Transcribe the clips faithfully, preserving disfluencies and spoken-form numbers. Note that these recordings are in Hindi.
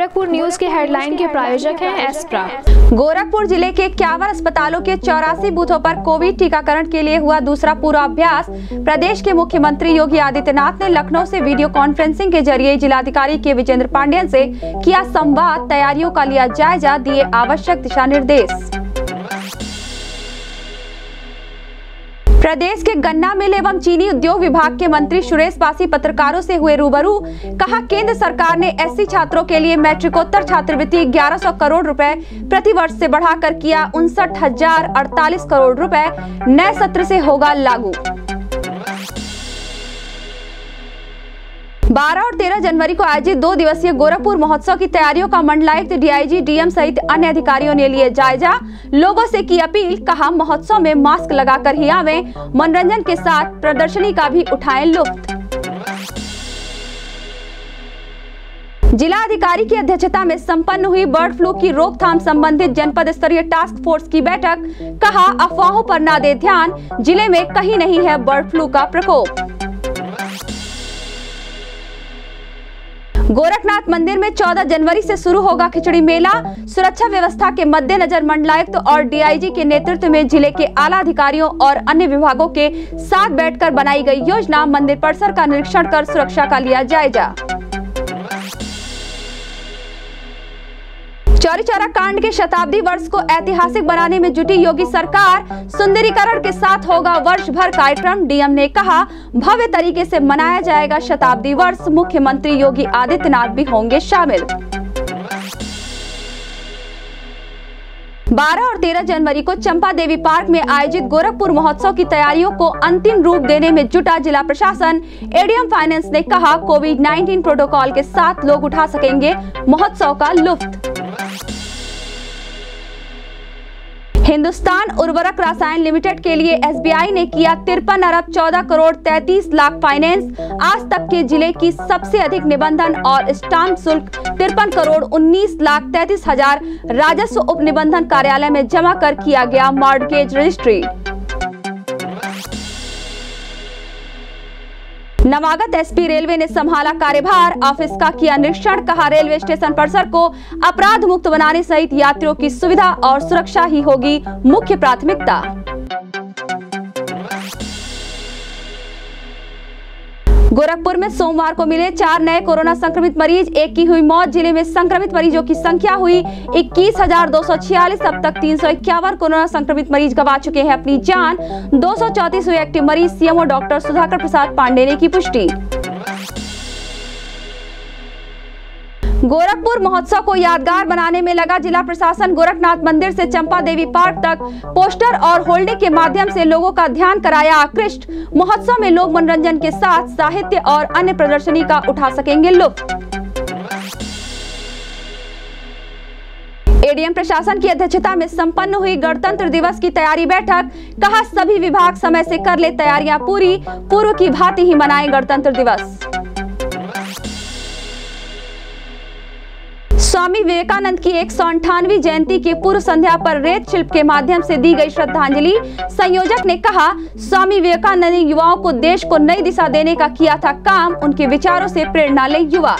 गोरखपुर न्यूज के हेडलाइन के प्रायोजक हैं एस्प्रा। गोरखपुर जिले के इक्यावन अस्पतालों के चौरासी बूथों पर कोविड टीकाकरण के लिए हुआ दूसरा पूर्वाभ्यास। प्रदेश के मुख्यमंत्री योगी आदित्यनाथ ने लखनऊ से वीडियो कॉन्फ्रेंसिंग के जरिए जिलाधिकारी के विजेंद्र पांडियन से किया संवाद। तैयारियों का लिया जायजा, दिए आवश्यक दिशा निर्देश। प्रदेश के गन्ना मिल एवं चीनी उद्योग विभाग के मंत्री सुरेश पासी पत्रकारों से हुए रूबरू। कहा, केंद्र सरकार ने एससी छात्रों के लिए मैट्रिकोत्तर छात्रवृत्ति ग्यारह सौ करोड़ रुपए प्रति वर्ष से बढ़ाकर किया उनसठ हजार अड़तालीस करोड़ रुपए। नए सत्र से होगा लागू। बारह और तेरह जनवरी को आयोजित दो दिवसीय गोरखपुर महोत्सव की तैयारियों का मंडलायुक्त, डीआईजी, डीएम सहित अन्य अधिकारियों ने लिए जायजा। लोगों से की अपील। कहा, महोत्सव में मास्क लगाकर ही आवें, मनोरंजन के साथ प्रदर्शनी का भी उठाएं लुत्फ। जिला अधिकारी की अध्यक्षता में संपन्न हुई बर्ड फ्लू की रोकथाम संबंधित जनपद स्तरीय टास्क फोर्स की बैठक। कहा, अफवाहों पर न दे ध्यान, जिले में कहीं नहीं है बर्ड फ्लू का प्रकोप। गोरखनाथ मंदिर में चौदह जनवरी से शुरू होगा खिचड़ी मेला। सुरक्षा व्यवस्था के मद्देनजर मंडलायुक्त और डीआईजी के नेतृत्व में जिले के आला अधिकारियों और अन्य विभागों के साथ बैठकर बनाई गई योजना। मंदिर परिसर का निरीक्षण कर सुरक्षा का लिया जायजा। चौरी चौरा कांड के शताब्दी वर्ष को ऐतिहासिक बनाने में जुटी योगी सरकार। सुंदरीकरण के साथ होगा वर्ष भर कार्यक्रम। डीएम ने कहा, भव्य तरीके से मनाया जाएगा शताब्दी वर्ष। मुख्यमंत्री योगी आदित्यनाथ भी होंगे शामिल। बारह और तेरह जनवरी को चंपा देवी पार्क में आयोजित गोरखपुर महोत्सव की तैयारियों को अंतिम रूप देने में जुटा जिला प्रशासन। एडीएम फाइनेंस ने कहा, कोविड नाइन्टीन प्रोटोकॉल के साथ लोग उठा सकेंगे महोत्सव का लुत्फ। हिंदुस्तान उर्वरक रसायन लिमिटेड के लिए एसबीआई ने किया तिरपन अरब चौदह करोड़ तैंतीस लाख फाइनेंस। आज तक के जिले की सबसे अधिक निबंधन और स्टाम्प शुल्क तिरपन करोड़ उन्नीस लाख तैंतीस हजार राजस्व उप निबंधन कार्यालय में जमा कर किया गया मॉर्टगेज रजिस्ट्री। नवागत एसपी रेलवे ने संभाला कार्यभार। ऑफिस का किया निरीक्षण। कहा, रेलवे स्टेशन परिसर को अपराध मुक्त बनाने सहित यात्रियों की सुविधा और सुरक्षा ही होगी मुख्य प्राथमिकता। गोरखपुर में सोमवार को मिले चार नए कोरोना संक्रमित मरीज, एक की हुई मौत। जिले में संक्रमित मरीजों की संख्या हुई इक्कीस हजार दो सौ छियालीस। अब तक तीन सौ इक्यावन कोरोना संक्रमित मरीज गंवा चुके हैं अपनी जान। दो सौ चौंतीस हुए एक्टिव मरीज। सीएमओ डॉक्टर सुधाकर प्रसाद पांडे ने की पुष्टि। गोरखपुर महोत्सव को यादगार बनाने में लगा जिला प्रशासन। गोरखनाथ मंदिर से चंपा देवी पार्क तक पोस्टर और होल्डिंग के माध्यम से लोगों का ध्यान कराया आकृष्ट। महोत्सव में लोग मनोरंजन के साथ साहित्य और अन्य प्रदर्शनी का उठा सकेंगे लुत्फ। एडीएम प्रशासन की अध्यक्षता में संपन्न हुई गणतंत्र दिवस की तैयारी बैठक। कहा, सभी विभाग समय से कर ले तैयारियां पूरी, पूर्व की भांति ही मनाएं गणतंत्र दिवस। स्वामी विवेकानंद की एक सौ अंठानवी जयंती की पूर्व संध्या पर रेत शिल्प के माध्यम से दी गई श्रद्धांजलि। संयोजक ने कहा, स्वामी विवेकानंद ने युवाओं को देश को नई दिशा देने का किया था काम। उनके विचारों से प्रेरणा ले युवा।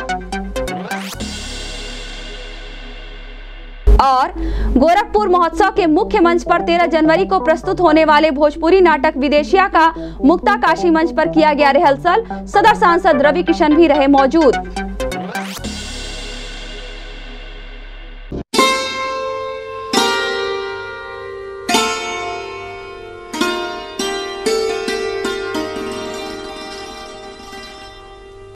और गोरखपुर महोत्सव के मुख्य मंच पर तेरह जनवरी को प्रस्तुत होने वाले भोजपुरी नाटक विदेशिया का मुक्ताकाशी मंच पर किया गया रिहर्सल। सदर सांसद रवि किशन भी रहे मौजूद।